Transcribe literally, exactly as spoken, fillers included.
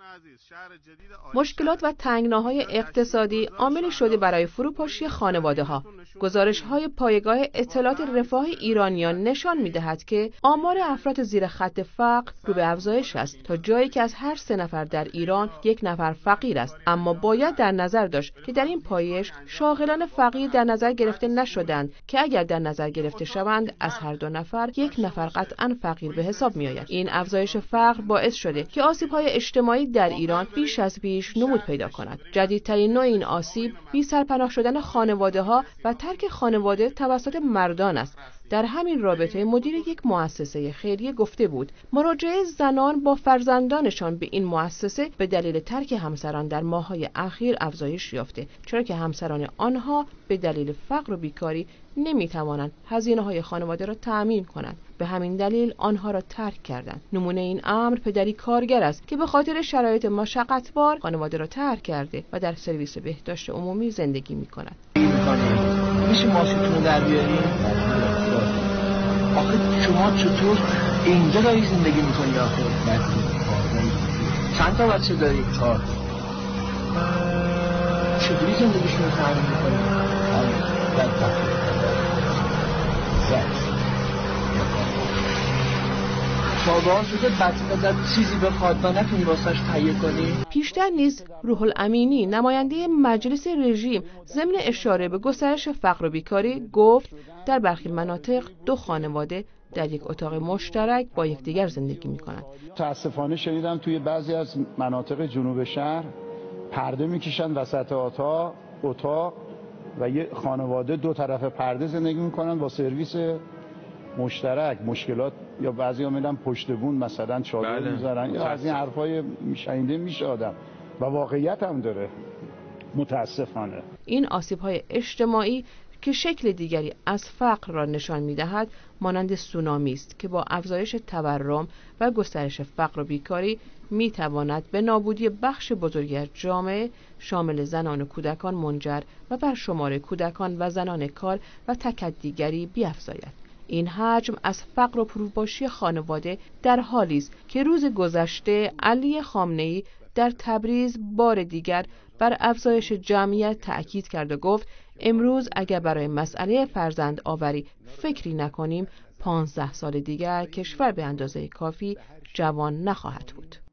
مشکلات و تنگناهای اقتصادی عاملی شده برای فروپاشی خانواده‌ها. گزارش‌های پایگاه اطلاعات رفاه ایرانیان نشان می‌دهد که آمار افراد زیر خط فقر رو به افزایش است تا جایی که از هر سه نفر در ایران یک نفر فقیر است. اما باید در نظر داشت که در این پایش شاغلان فقیر در نظر گرفته نشدند که اگر در نظر گرفته شوند از هر دو نفر یک نفر قطعاً فقیر به حساب می‌آید. این افزایش فقر باعث شده که آسیب‌های اجتماعی در ایران بیش از پیش نمود پیدا کند. جدیدترین نوع این آسیب بی سرپناه شدن خانواده‌ها و ترک خانواده توسط مردان است. در همین رابطه مدیر یک مؤسسه خیریه گفته بود مراجعه زنان با فرزندانشان به این مؤسسه به دلیل ترک همسران در ماه‌های اخیر افزایش یافته، چرا که همسران آنها به دلیل فقر و بیکاری نمی‌توانند هزینه‌های خانواده را تأمین کنند. به همین دلیل آنها را ترک کردند. نمونه این امر پدری کارگر است که به خاطر شرایط مشقتبار خانواده را ترک کرده و در سرویس بهداشت عمومی زندگی می‌کند. میشه ماشینتون در بیاریم؟ آخه شما چطور اینجا داری زندگی میکنی آخه؟ چند تا بچه داری؟ چهار. چطوری زندگیشون رو تأمین میکنی؟ در تفریح شاگران شده بچه در چیزی بخواد و نتونی واسش تهیه کنی؟ پیشتر نیز روح الامینی نماینده مجلس رژیم ضمن اشاره به گسترش فقر و بیکاری گفت در برخی مناطق دو خانواده در یک اتاق مشترک با یکدیگر زندگی می‌کنند. متأسفانه شنیدم توی بعضی از مناطق جنوب شهر پرده می‌کشن وسط اتاق اتاق و یه خانواده دو طرف پرده زندگی می‌کنن با سرویس مشترک. مشکلات یا بعضیا میرن پشت بون مثلا چادر بله. میذارن یا از این حرفای میشنیده میشه آدم و واقعیت هم داره متاسفانه. این آسیب‌های اجتماعی که شکل دیگری از فقر را نشان می‌دهد مانند سونامی است که با افزایش تورم و گسترش فقر و بیکاری می‌تواند به نابودی بخش بزرگی از جامعه شامل زنان و کودکان منجر و بر شمار کودکان و زنان کار و تکدیگری بیفزاید. این حجم از فقر و فروپاشی خانواده در حالی است که روز گذشته علی خامنه‌ای در تبریز بار دیگر بر افزایش جمعیت تأکید کرد و گفت امروز اگر برای مسئله فرزند آوری فکری نکنیم پانزده سال دیگر کشور به اندازه کافی جوان نخواهد بود.